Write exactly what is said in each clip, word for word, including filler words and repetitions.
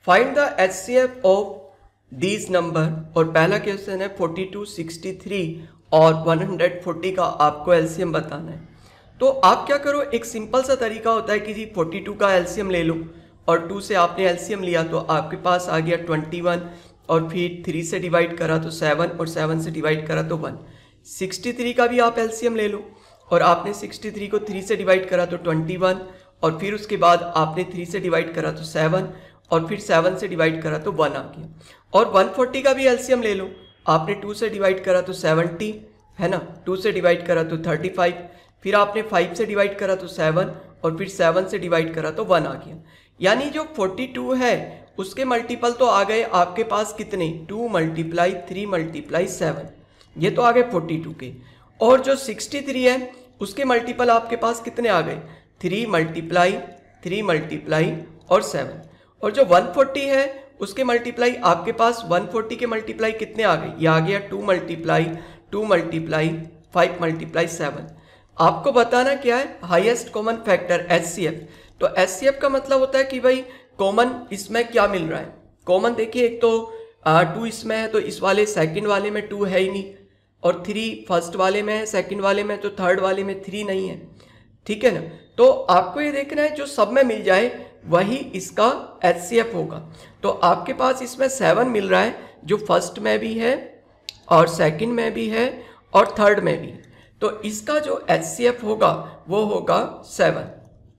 Find the H C F of these number. और पहला question है फोर्टी टू, सिक्सटी थ्री और one hundred forty का आपको एलसीएम बताना है। तो आप क्या करो, एक सिंपल सा तरीका होता है कि जी फोर्टी टू का एलसीएम ले लो और टू से आपने एलसीएम लिया तो आपके पास आ गया ट्वेंटी वन, और फिर थ्री से डिवाइड करा तो सेवन, और सेवन से डिवाइड करा तो वन। सिक्सटी थ्री का भी आप एलसीएम ले लो और आपने सिक्सटी थ्री को थ्री से डिवाइड करा तो ट्वेंटी वन, और फिर उसके बाद आपने थ्री से डिवाइड करा तो सेवन, और फिर सेवन से डिवाइड करा तो वन आ गया। और वन फोर्टी का भी एलसीएम ले लो, आपने टू से डिवाइड करा तो सेवेंटी, है ना, टू से डिवाइड करा तो थर्टी फाइव, फिर आपने फाइव से डिवाइड करा तो सेवन, और फिर सेवन से डिवाइड करा तो वन आ गया। यानी जो फोर्टी टू है उसके मल्टीपल तो आ गए आपके पास कितने, two multiply three multiply seven, ये तो आ गए फोर्टी टू के। और जो सिक्सटी थ्री है उसके मल्टीपल आपके पास कितने आ गए, थ्री मल्टीप्लाई थ्री मल्टीप्लाई और सेवन। और जो वन फोर्टी है उसके मल्टीप्लाई आपके पास वन फोर्टी के मल्टीप्लाई कितने आ गए, ये आ गया two multiply two multiply five multiply seven. आपको बताना क्या है, highest common factor H C F. तो एच सी एफ का मतलब होता है कि भाई कॉमन इसमें क्या मिल रहा है। कॉमन देखिए, एक तो टू इसमें है तो इस वाले सेकंड वाले में टू है ही नहीं, और थ्री फर्स्ट वाले में है, सेकंड वाले में, तो थर्ड वाले में थ्री नहीं है, ठीक है ना। तो आपको ये देखना है जो सब में मिल जाए वही इसका एच सी एफ होगा। तो आपके पास इसमें सेवन मिल रहा है जो फर्स्ट में भी है और सेकंड में भी है और थर्ड में भी, तो इसका जो एच सी एफ होगा वो होगा सेवन।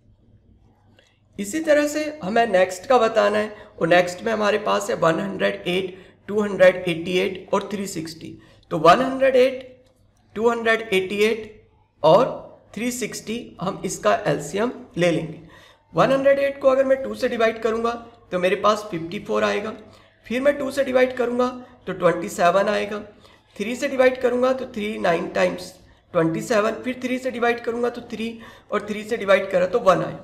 इसी तरह से हमें नेक्स्ट का बताना है, और नेक्स्ट में हमारे पास है one hundred eight, two hundred eighty eight और थ्री सिक्सटी। तो one hundred eight, two hundred eighty eight और थ्री सिक्सटी हम इसका एलसीएम ले लेंगे। वन हंड्रेड एट को अगर मैं टू से डिवाइड करूंगा तो मेरे पास फिफ्टी फोर आएगा, फिर मैं टू से डिवाइड करूंगा तो ट्वेंटी सेवन आएगा, थ्री से डिवाइड करूंगा तो three nine times twenty seven, फिर थ्री से डिवाइड करूंगा तो थ्री, और थ्री से डिवाइड करा तो वन आया।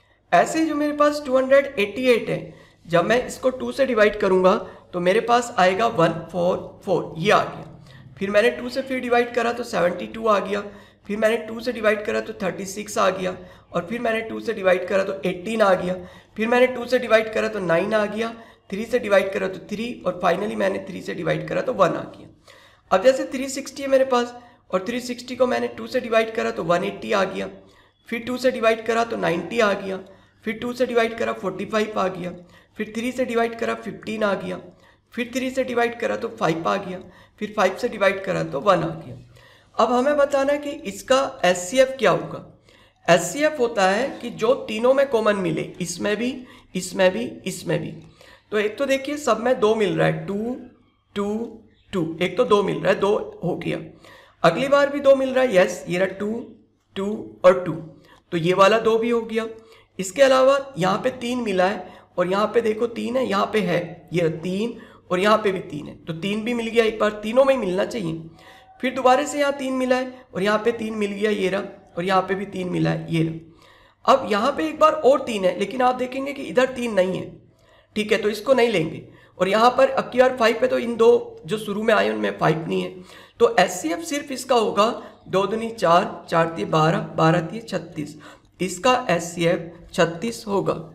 ऐसे जो मेरे पास टू हंड्रेड एटी एट है, जब मैं इसको टू से डिवाइड करूंगा तो मेरे पास आएगा वन फोर फोर, ये आ गया। फिर मैंने टू से फिर डिवाइड करा तो सेवेंटी टू आ गया, फिर मैंने टू से डिवाइड करा तो थर्टी सिक्स आ गया, और फिर मैंने टू से डिवाइड करा तो एटीन आ गया, फिर मैंने टू से डिवाइड करा तो नाइन आ गया, थ्री से डिवाइड करा तो थ्री, और फाइनली मैंने थ्री से डिवाइड करा तो वन आ गया। अब जैसे थ्री सिक्सटी है मेरे पास, और थ्री सिक्सटी को मैंने टू से डिवाइड करा तो वन एटी आ गया, फिर टू से डिवाइड करा तो नाइन्टी आ गया, फिर टू से डिवाइड करा फोर्टी फाइव आ गया, फिर थ्री से डिवाइड करा फिफ्टीन आ गया, फिर थ्री से डिवाइड करा तो फाइव आ गया, फिर फाइव से डिवाइड करा तो वन आ गया। अब हमें बताना है कि इसका एच सी एफ क्या होगा। एच सी एफ होता है कि जो तीनों में कॉमन मिले, इसमें भी, इसमें भी, इसमें भी। तो एक तो देखिए सब में दो मिल रहा है, टू टू टू, एक तो दो मिल रहा है, दो हो गया। अगली बार भी दो मिल रहा है, यस, ये रहा टू टू और टू, तो ये वाला दो भी हो गया। इसके अलावा यहाँ पे तीन मिला है, और यहाँ पे देखो तीन है, यहाँ पे है ये तीन, और यहाँ पे भी तीन है, तो तीन भी मिल गया एक बार, तीनों में ही मिलना चाहिए। फिर दोबारा से यहाँ तीन मिला है, और यहाँ पे तीन मिल गया, ये रहा, और यहाँ पे भी तीन मिला है, ये रहा। अब यहाँ पे एक बार और तीन है, लेकिन आप देखेंगे कि इधर तीन नहीं है, ठीक है, तो इसको नहीं लेंगे। और यहाँ पर अब की बार फाइव है, तो इन दो जो शुरू में आए उनमें फाइव नहीं है, तो एच सी एफ सिर्फ इसका होगा दो दूनी चार, चार तीन बारह, बारह तीन छत्तीस, इसका एच सी एफ छत्तीस होगा।